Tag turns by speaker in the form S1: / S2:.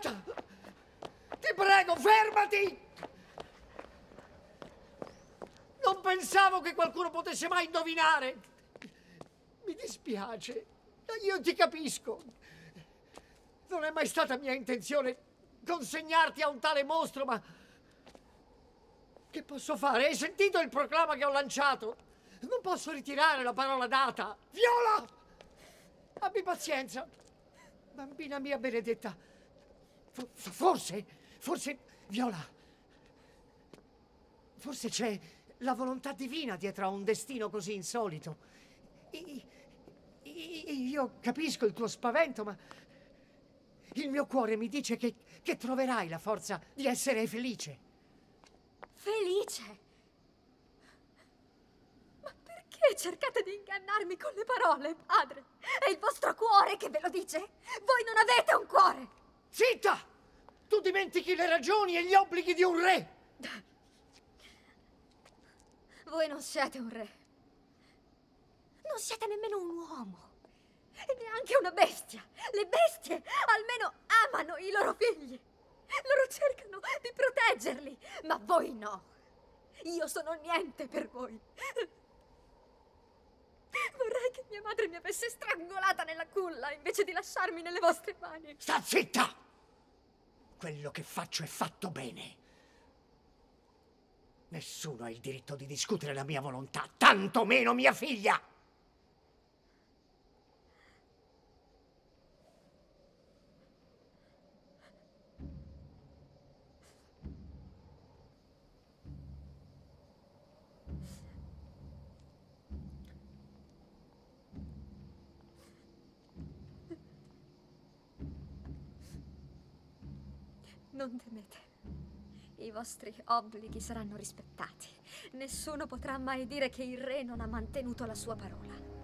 S1: Aspetta! Ti prego, fermati! Non pensavo che qualcuno potesse mai indovinare. Mi dispiace. Io ti capisco. Non è mai stata mia intenzione consegnarti a un tale mostro, ma... Che posso fare? Hai sentito il proclama che ho lanciato? Non posso ritirare la parola data. Viola! Abbi pazienza. Bambina mia benedetta. Forse, Viola, forse c'è la volontà divina dietro a un destino così insolito. Io capisco il tuo spavento, ma il mio cuore mi dice che troverai la forza di essere felice.
S2: Felice? Ma perché cercate di ingannarmi con le parole, padre? È il vostro cuore che ve lo dice? Voi non avete un cuore!
S1: Zitta! Tu dimentichi le ragioni e gli obblighi di un re!
S2: Voi non siete un re. Non siete nemmeno un uomo. E neanche una bestia. Le bestie almeno amano i loro figli. Loro cercano di proteggerli. Ma voi no. Io sono niente per voi. Vorrei che mia madre mi avesse strangolata nella culla invece di lasciarmi nelle vostre mani.
S1: Sta zitta! Quello che faccio è fatto bene. Nessuno ha il diritto di discutere la mia volontà, tanto meno mia figlia!
S2: Non temete. I vostri obblighi saranno rispettati. Nessuno potrà mai dire che il re non ha mantenuto la sua parola.